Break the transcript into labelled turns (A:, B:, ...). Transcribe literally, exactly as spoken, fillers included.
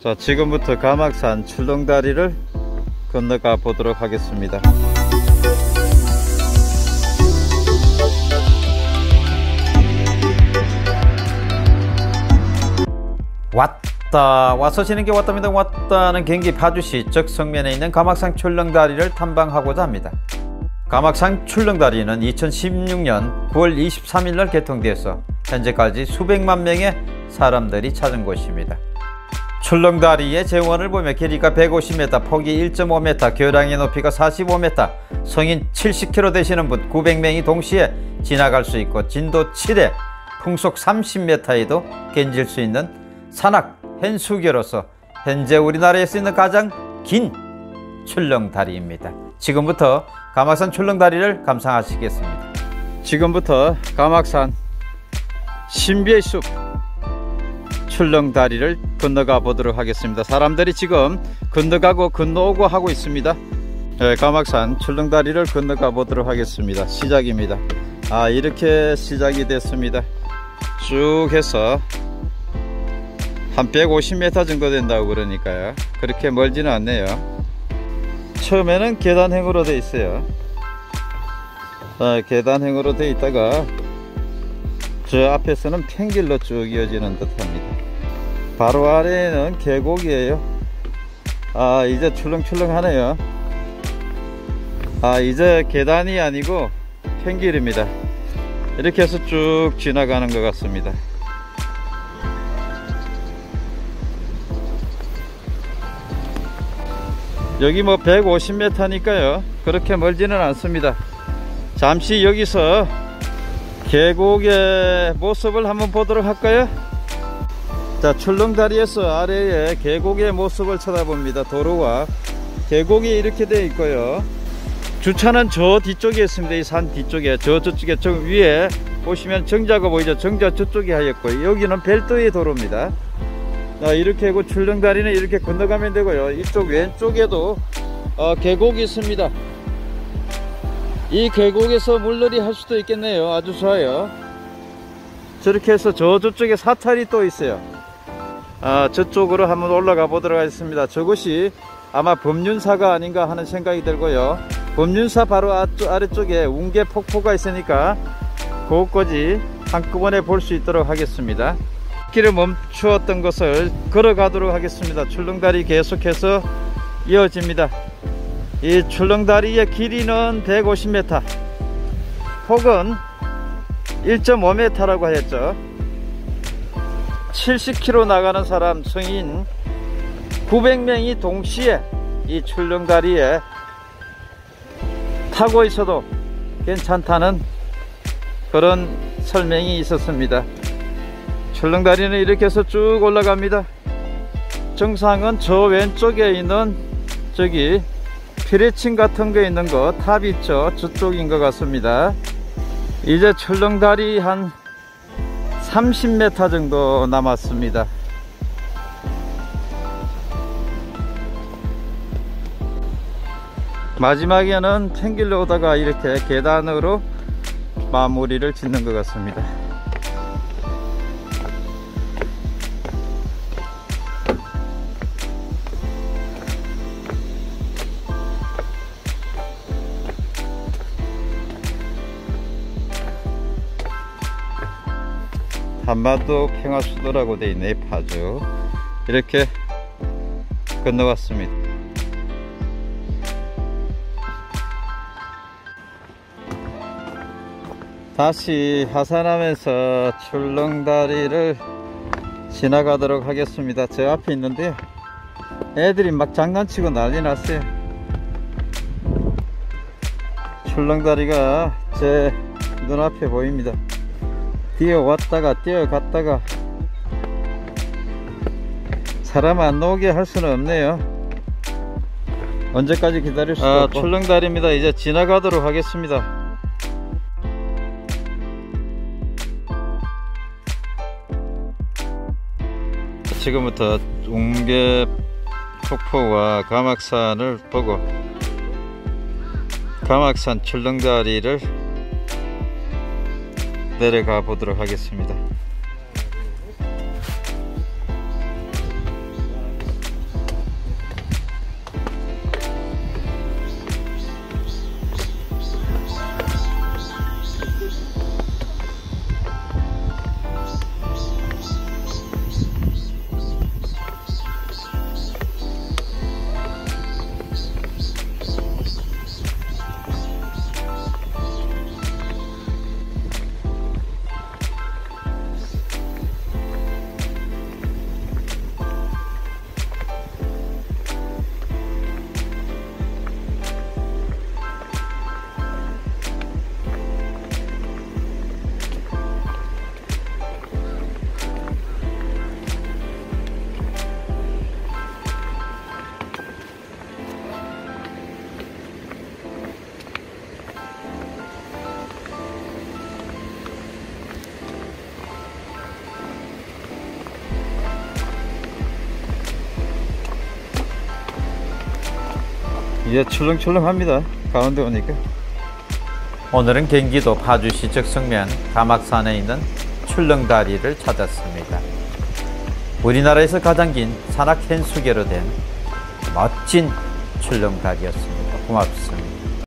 A: 자, 지금부터 가막산 출렁다리를 건너가 보도록 하겠습니다. 왔다, 와서 지는 게 왔답니다. 왔다는 경기 파주시 적성면에 있는 가막산 출렁다리를 탐방하고자 합니다. 가막산 출렁다리는 이천십육 년 구월 이십삼일 날 개통되어서 현재까지 수백만 명의 사람들이 찾은 곳입니다. 출렁다리의 재원을 보면 길이가 백오십 미터, 폭이 일 점 오 미터, 교량의 높이가 사십오 미터, 성인 칠십 킬로그램 되시는 분 구백 명이 동시에 지나갈 수 있고 진도 칠에 풍속 삼십 미터에도 견질 수 있는 산악 현수교로서 현재 우리나라에서 있는 가장 긴 출렁다리입니다. 지금부터 가막산 출렁다리를 감상하시겠습니다. 지금부터 가막산 신비의 숲 출렁다리를 건너가 보도록 하겠습니다. 사람들이 지금 건너가고 건너오고 하고 있습니다. 네, 가막산 출렁다리를 건너가 보도록 하겠습니다. 시작입니다. 아, 이렇게 시작이 됐습니다. 쭉 해서 한 백오십 미터 정도 된다고 그러니까요. 그렇게 멀지는 않네요. 처음에는 계단형으로 되어 있어요. 아, 계단형으로 되어 있다가 저 앞에서는 평길로 쭉 이어지는 듯 합니다. 바로 아래에는 계곡이에요. 아, 이제 출렁출렁 하네요. 아, 이제 계단이 아니고 평길입니다. 이렇게 해서 쭉 지나가는 것 같습니다. 여기 뭐 백오십 미터니까요 그렇게 멀지는 않습니다. 잠시 여기서 계곡의 모습을 한번 보도록 할까요? 자, 출렁다리에서 아래에 계곡의 모습을 쳐다봅니다. 도로와 계곡이 이렇게 되어 있고요. 주차는 저 뒤쪽에 있습니다. 이 산 뒤쪽에, 저 저쪽에, 저 위에 보시면 정자가 보이죠? 정자 저쪽에 하였고, 여기는 별도의 도로입니다. 자, 이렇게 하고 출렁다리는 이렇게 건너가면 되고요. 이쪽 왼쪽에도 어, 계곡이 있습니다. 이 계곡에서 물놀이 할 수도 있겠네요. 아주 좋아요. 저렇게 해서 저 저쪽에 사찰이 또 있어요. 아, 저쪽으로 한번 올라가 보도록 하겠습니다. 저곳이 아마 법륜사가 아닌가 하는 생각이 들고요. 법륜사 바로 아래쪽에 웅계폭포가 있으니까 그것까지 한꺼번에 볼 수 있도록 하겠습니다. 길을 멈추었던 것을 걸어가도록 하겠습니다. 출렁다리 계속해서 이어집니다. 이 출렁다리의 길이는 백오십 미터, 폭은 일 점 오 미터라고 하였죠. 칠십 킬로그램 나가는 사람 성인 구백 명이 동시에 이 출렁다리에 타고 있어도 괜찮다는 그런 설명이 있었습니다. 출렁다리는 이렇게 해서 쭉 올라갑니다. 정상은 저 왼쪽에 있는 저기 피레칭 같은 거 있는 거 탑 있죠? 저쪽인 것 같습니다. 이제 출렁다리 한 삼십 미터 정도 남았습니다. 마지막에는 평길로 오다가 이렇게 계단으로 마무리를 짓는 것 같습니다. 한반도 평화수도라고 되어 있네. 파주 이렇게 건너왔습니다. 다시 하산하면서 출렁다리를 지나가도록 하겠습니다. 저 앞에 있는데요, 애들이 막 장난치고 난리 났어요. 출렁다리가 제 눈앞에 보입니다. 뛰어왔다가 뛰어갔다가 사람 안 나오게 할 수는 없네요. 언제까지 기다릴 수도 아, 없고. 출렁다리입니다. 이제 지나가도록 하겠습니다. 지금부터 웅계폭포와 가막산을 보고 가막산 출렁다리를 내려가 보도록 하겠습니다. 이제 출렁출렁합니다. 가운데 오니까. 오늘은 경기도 파주시 적성면 가막산에 있는 출렁다리를 찾았습니다. 우리나라에서 가장 긴 산악 횡수계로 된 멋진 출렁다리였습니다. 고맙습니다.